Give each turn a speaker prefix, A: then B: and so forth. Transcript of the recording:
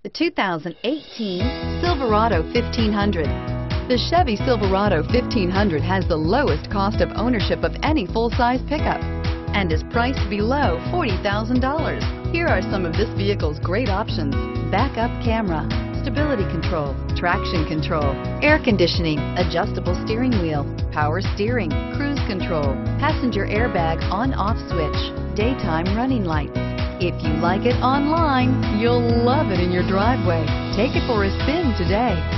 A: The 2018 Silverado 1500. The Chevy Silverado 1500 has the lowest cost of ownership of any full-size pickup and is priced below $40,000. Here are some of this vehicle's great options: backup camera, stability control, traction control, air conditioning, adjustable steering wheel, power steering, cruise control, passenger airbag on-off switch, daytime running lights. If you like it online, you'll love it in your driveway. Take it for a spin today.